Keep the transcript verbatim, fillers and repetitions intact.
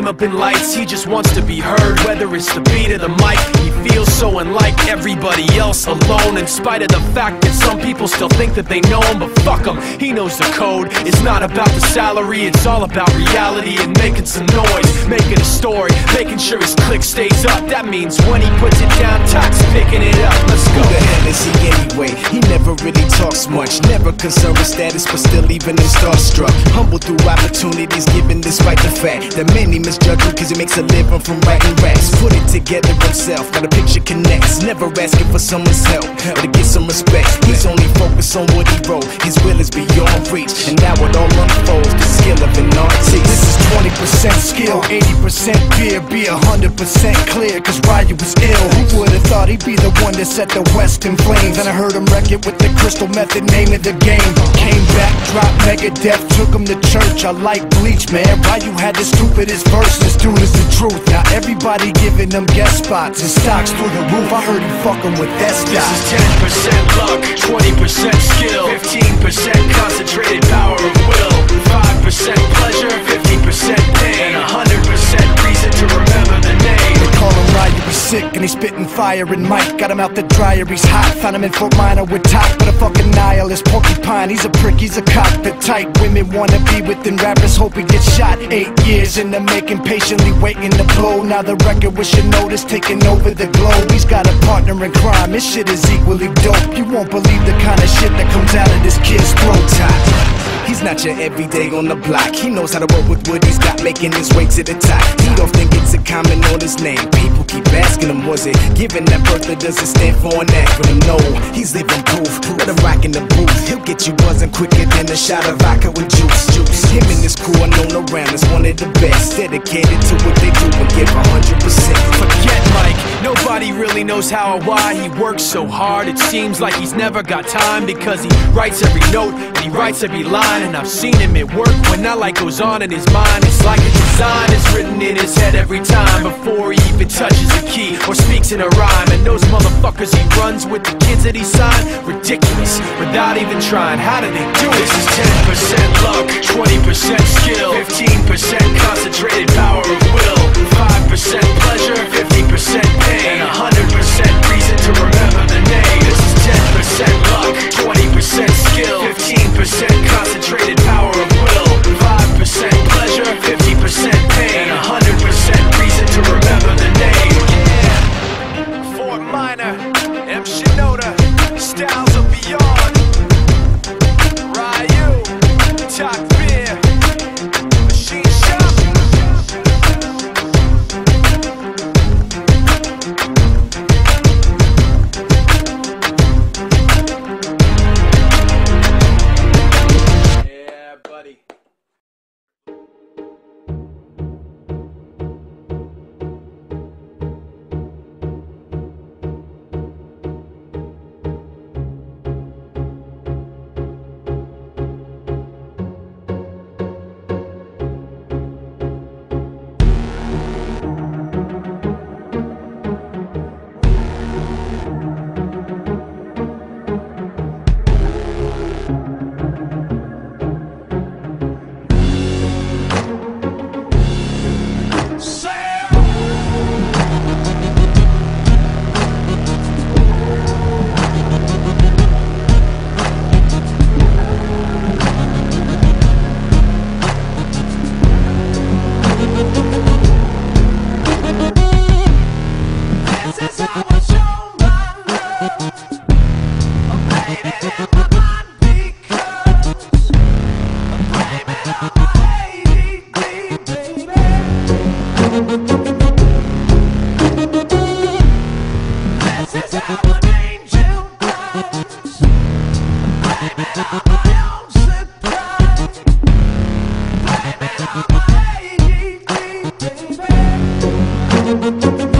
up in lights, he just wants to be heard. Whether it's the beat or the mic, he feels so unlike everybody else, alone. In spite of the fact that some people still think that they know him, but fuck him, he knows the code. It's not about the salary, it's all about reality and making some noise, making a story, making sure his click stays up. That means when he puts it down, Tox picking it up. Let's go. Who the hell is he anyway? He never really talks much, never concerned with status, but still even him starstruck. Humble through opportunities given despite the fact that many misjudge him cause he makes a living from writing raps. Put it together himself, got a picture connects, never asking for someone's help or to get some respect. He's only focused on what he wrote, his will is beyond reach, and now it all unfolds, the skill of an artist. This is twenty percent skill, eighty percent fear, be a hundred percent clear, cause Ryu was ill. Who would've thought he'd be the one that set the West in flames? And I heard him wreck it with the Crystal Method, name of the game. Came back, dropped Megadeth, took him to church. I like Bleach, man. Ryu had the stupidest verse, this dude is the truth. Now everybody giving them guest spots and stocks through the roof. I heard he fucking with that stock. This is ten percent luck, twenty percent skill, fifteen percent concentrated power of will, five percent pleasure, fifty percent pain, and one hundred percent reason to remember the name. They call him Ryu, he's sick and he's spitting fire. And Mike got him out the dryer, he's hot. Found him in Fort Minor with Top, but a fucking nihilist porcupine. He's a prick, he's a cock. The type women wanna be within rappers, hope he gets shot. Eight years in the making, patiently waiting to blow. Now the record with your notice taking over the globe. He's got a partner in crime, his shit is equally dope. You won't believe the kind of shit that comes out of this kid's throat. He's not your everyday on the block. He knows how to work with what he's got, making his way to the top. He don't think it's a comment on his name. People keep asking him, was it given that birth, or does it stand for an acronym? No, he's living proof. Let him rock in the booth. He'll get you buzzing quicker than a shot of vodka with juice. Juice. Him and his crew are known around as one of the best, dedicated to what they do and give a hundred percent. Forget Mike, nobody really knows how or why he works so hard. It seems like he's never got time, because he writes every note and he writes every line. And I've seen him at work when that light goes on in his mind. It's like a design is written in his head every time, before he even touches a key or speaks in a rhyme. And those motherfuckers he runs with, the kids that he signed, ridiculous, without even trying. How do they do it? This is ten percent luck, twenty percent skill, fifteen percent concentrated power of will, five percent pleasure, fifty percent pain, and one hundred percent reason to remember the name. This is ten percent luck, twenty percent skill, fifteen percent concentrated power of will, five percent pleasure, fifty percent pain, and one hundred percent reason to remember the name. Yeah. Fort Minor, M. Shinoda, Styles of Beyond, Ryu, Talk Beer, Machine Shop. Yeah, buddy. Baby, baby, baby.